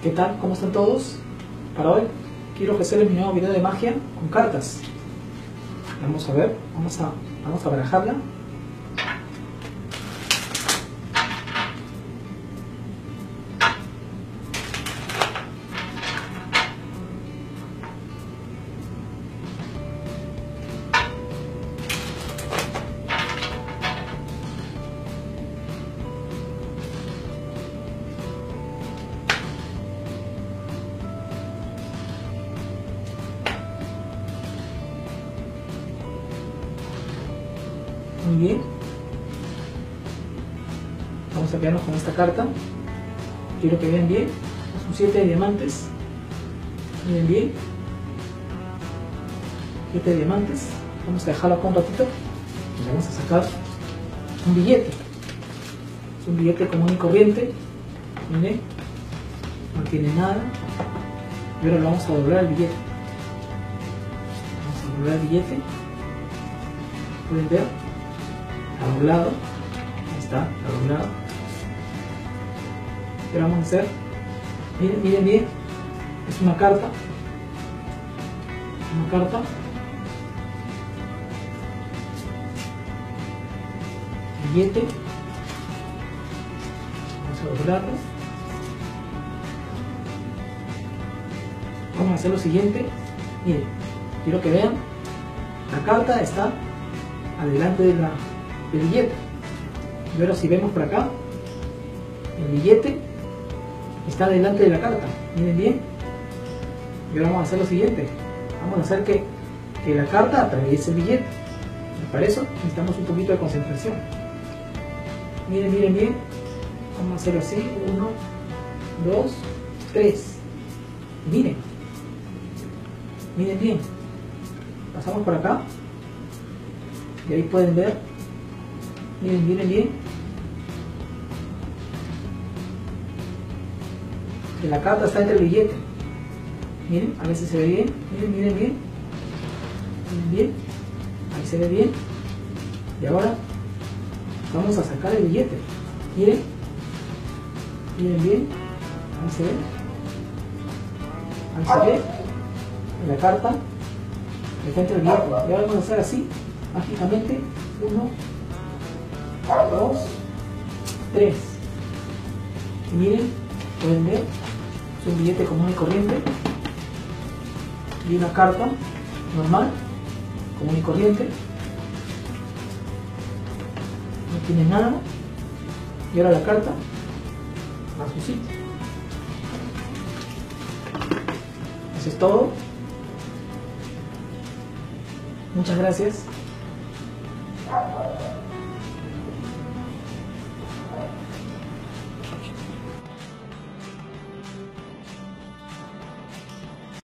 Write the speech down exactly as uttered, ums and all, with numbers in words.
¿Qué tal? ¿Cómo están todos? Para hoy quiero ofrecerles mi nuevo video de magia con cartas. Vamos a ver, vamos a, vamos a barajarla. Muy bien, vamos a quedarnos con esta carta. Quiero que vean bien, es un siete de diamantes. Miren bien, siete de diamantes. Vamos a dejarlo acá un ratito y le vamos a sacar un billete. Es un billete común y corriente. Miren, no tiene nada. Y ahora lo vamos a doblar el billete. Vamos a doblar el billete. Pueden ver. Está doblado, ahí está, está doblado. ¿Qué vamos a hacer? Miren, miren bien, es una carta, una carta, billete, vamos a doblarlo. Vamos a hacer lo siguiente, miren, quiero que vean, la carta está adelante de la el billete. Y ahora si vemos por acá, el billete está delante de la carta. Miren bien. Y ahora vamos a hacer lo siguiente. Vamos a hacer que, que la carta atraviese el billete. Y para eso necesitamos un poquito de concentración. Miren, miren bien. Vamos a hacerlo así. Uno, dos, tres. Miren. Miren bien. Pasamos por acá. Y ahí pueden ver. Miren, miren bien. Que la carta está entre el billete. Miren, a ver si se ve bien. Miren, miren bien. Miren bien. Ahí se ve bien. Y ahora vamos a sacar el billete. Miren. Miren bien. Ahí se ve. Ahí se ve. En la carta está entre el billete. Y ahora vamos a hacer así. Mágicamente. Uno. Dos, tres. Y miren, pueden ver, es un billete común y corriente y una carta normal, común y corriente, no tiene nada. Y ahora la carta a su sitio. Eso es todo. Muchas gracias.